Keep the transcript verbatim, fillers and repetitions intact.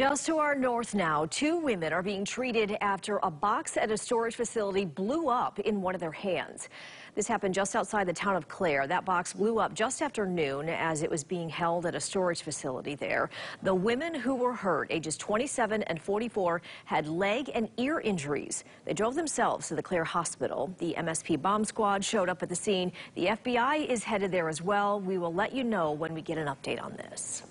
Just to our north now, two women are being treated after a box at a storage facility blew up in one of their hands. This happened just outside the town of Clare. That box blew up just after noon as it was being held at a storage facility there. The women who were hurt, ages twenty-seven and forty-four, had leg and ear injuries. They drove themselves to the Clare hospital. The M S P bomb squad showed up at the scene. The F B I is headed there as well. We will let you know when we get an update on this.